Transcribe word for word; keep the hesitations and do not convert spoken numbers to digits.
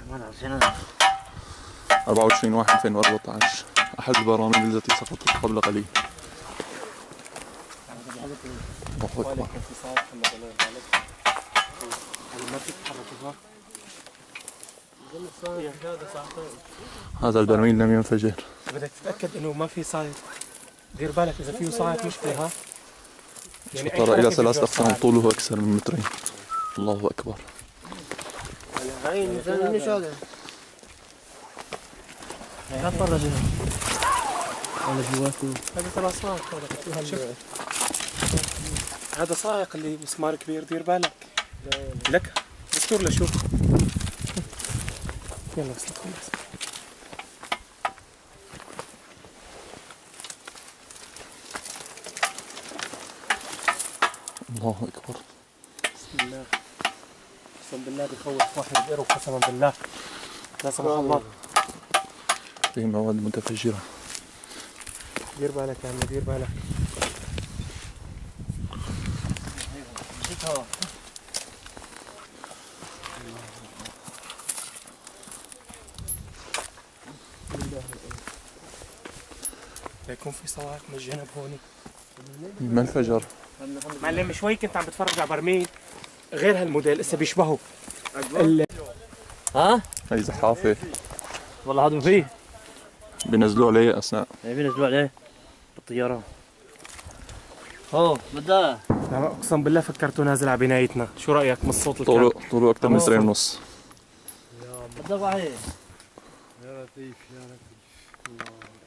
أربعة وعشرين واحد ألفين وأربعة عشر أحد البراميل التي سقطت قبل قليل. الله أكبر. هذا البرميل لم ينفجر. بدك تتأكد إنه ما في صايد. دير بالك إذا فيه صايد مشكلة ها. شطر إلى ثلاث أقسام طوله أكثر من مترين. الله أكبر. هاي مش هذا. لا تفرج هنا. ولا جواته. هذا ترى صايق هذا. هذا صايق اللي مسمار كبير دير بالك. لك دستور لشوف. يلا بس خلص. الله أكبر. بسم الله. قسم بالله بخوف واحد بقره قسما بالله. لا سمح الله. فيه مواد متفجرة. دير بالك يا عمي دير بالك. ليكون في صواعق من الجنب هوني. ما انفجر. معلم شوي كنت عم بتفرج على برميل غير هالموديل هسه بيشبهه. ها؟ هي زحافة. والله هذا فيه. بينزلوا عليه أثناء. ايه بينزلوا عليه بالطيارة. هو بدها. اقسم بالله فكرته نازل على بنايتنا، شو رأيك من الصوت الكامل؟ طوله طوله أكثر من مترين ونص. بدها واحد. يا لطيف يا لطيف الله.